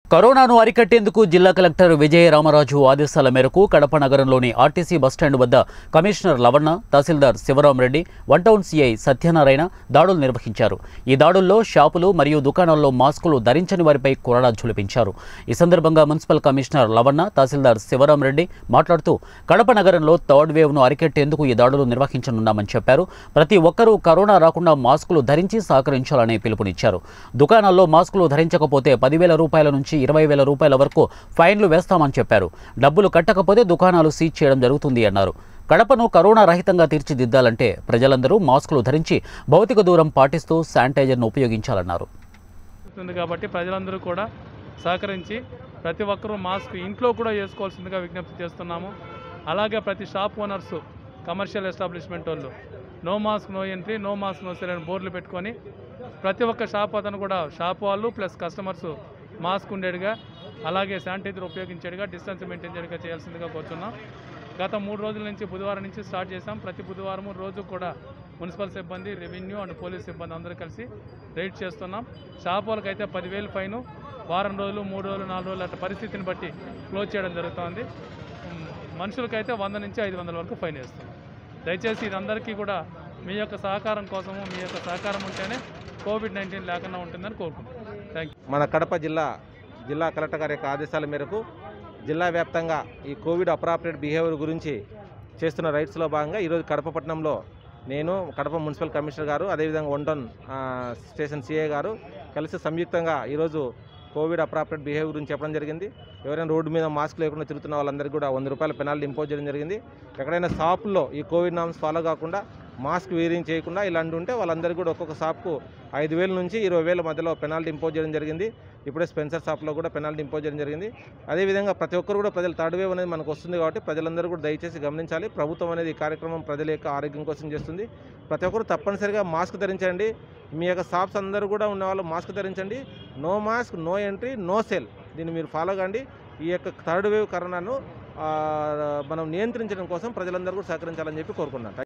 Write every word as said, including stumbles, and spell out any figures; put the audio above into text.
కరోనాను అరికట్టేందుకు జిల్లా కలెక్టర్ విజయ రామరాజు ఆదేశాల మేరకు కడప నగరంలోని ఆర్టీసీ బస్టాండ్ వద్ద కమిషనర్ లవణ, తహసీల్దార్ Sivaramareddy, one town CI Satyanarayana దాడులు నిర్వహించారు. ఈ దాడుల్లో షాపులు మరియు దుకాణాల్లో మాస్కులు ధరించని వారిపై కొరడా ఝుళిపించారు. ఈ సందర్భంగా మున్సిపల్ కమిషనర్ లవణ, తహసీల్దార్ శివరామరెడ్డి మాట్లాడుతూ కడప నగరంలో థర్డ్ వేవ్ను అరికట్టేందుకు ఈ దాడులు నిర్వహించనున్నామని చెప్పారు. ప్రతి ఒక్కరూ కరోనా రాకుండా మాస్కులు ధరించి సహకరించాలని పిలుపునిచ్చారు. దుకాణాల్లో మాస్కులు ధరించకపోతే పదివేల రూపాయల నుంచి ఇరవై వేల రూపాయల వరకు ఫైన్లు వేస్తామని చెప్పారు. డబ్బులు కట్టకపోతే దుకాణాలు సీజ్ చేయడం జరుగుతుంది అన్నారు. కడపను కరోనా రహితంగా తీర్చిదిద్దాలంటే ప్రజలందరూ మాస్కులు ధరించి భౌతిక దూరం పాటిస్తూ శానిటైజర్ను ఉపయోగించాలన్నారు. కాబట్టి ప్రజలందరూ కూడా సహకరించి ప్రతి ఒక్కరూ మాస్క్ ఇంట్లో కూడా వేసుకోవాల్సిందిగా విజ్ఞప్తి చేస్తున్నాము. అలాగే ప్రతి షాప్ ఓనర్స్, కమర్షియల్ ఎస్టాబ్లిష్మెంట్ వాళ్ళు no mask no entry, no mask no sale అని బోర్డులు పెట్టుకొని ప్రతి ఒక్క షాప్ అతను కూడా షాప్ వాళ్ళు ప్లస్ కస్టమర్స్ మాస్క్ ఉండేట్టుగా, అలాగే శానిటైజర్ ఉపయోగించేట్టుగా, డిస్టెన్స్ మెయింటైన్ చేయగా చేయాల్సిందిగా కోరుతున్నాం. గత మూడు రోజుల నుంచి బుధవారం నుంచి స్టార్ట్ చేసాం. ప్రతి బుధవారం రోజు కూడా మున్సిపల్ సిబ్బంది, రెవెన్యూ అండ్ పోలీస్ సిబ్బంది అందరూ కలిసి రైడ్ చేస్తున్నాం. షాప్ వాళ్ళకైతే పదివేలు ఫైను, వారం రోజులు, మూడు రోజులు, నాలుగు రోజులు అట్లా పరిస్థితిని బట్టి క్లోజ్ చేయడం జరుగుతుంది. మనుషులకైతే వంద నుంచి ఐదు వందల వరకు ఫైన్ వేస్తున్నాం. దయచేసి ఇదందరికీ కూడా మీ యొక్క సహకారం కోసము, మీ యొక్క సహకారం ఉంటేనే కోవిడ్ నైన్టీన్ లేకుండా ఉంటుందని కోరుకుంటున్నాం. Thank you. మన కడప జిల్లా జిల్లా కలెక్టర్ గారి యొక్క ఆదేశాల మేరకు జిల్లా వ్యాప్తంగా ఈ కోవిడ్ అప్రాప్రియేట్ బిహేవియర్ గురించి చేస్తున్న రైట్స్లో భాగంగా ఈరోజు కడప పట్టణంలో నేను, కడప మున్సిపల్ కమిషనర్ గారు, అదేవిధంగా వన్ టౌన్ స్టేషన్ సిఐ గారు కలిసి సంయుక్తంగా ఈరోజు కోవిడ్ అప్రాప్రియేట్ బిహేవియర్ గురించి చెప్పడం జరిగింది. ఎవరైనా రోడ్డు మీద మాస్క్ లేకుండా తిరుగుతున్న వాళ్ళందరికీ కూడా వంద రూపాయల పెనాల్టీ ఇంపోజ్ చేయడం జరిగింది. ఎక్కడైనా షాపుల్లో ఈ కోవిడ్ నామ్స్ ఫాలో కాకుండా మాస్క్ వేరింగ్ చేయకుండా ఇలాంటి ఉంటే వాళ్ళందరికీ కూడా ఒక్కొక్క షాప్కు ఐదు వేల నుంచి ఇరవై వేల మధ్యలో పెనాల్టీ ఇంపోజ్ చేయడం జరిగింది. ఇప్పుడే స్పెన్సర్ షాప్లో కూడా పెనాల్టీ ఇంపోజ్ చేయడం జరిగింది. అదేవిధంగా ప్రతి ఒక్కరు కూడా ప్రజలు థర్డ్ వేవ్ అనేది మనకు వస్తుంది కాబట్టి ప్రజలందరూ కూడా దయచేసి గమనించాలి. ప్రభుత్వం అనేది ఈ కార్యక్రమం ప్రజల యొక్క ఆరోగ్యం కోసం చేస్తుంది. ప్రతి ఒక్కరు తప్పనిసరిగా మాస్క్ ధరించండి. మీ యొక్క షాప్స్ అందరూ కూడా ఉన్న వాళ్ళు మాస్క్ ధరించండి. No mask no entry no sale, దీన్ని మీరు ఫాలో కండి. ఈ యొక్క థర్డ్ వేవ్ కరోనాను మనం నియంత్రించడం కోసం ప్రజలందరూ కూడా సహకరించాలని చెప్పి కోరుకున్నాను.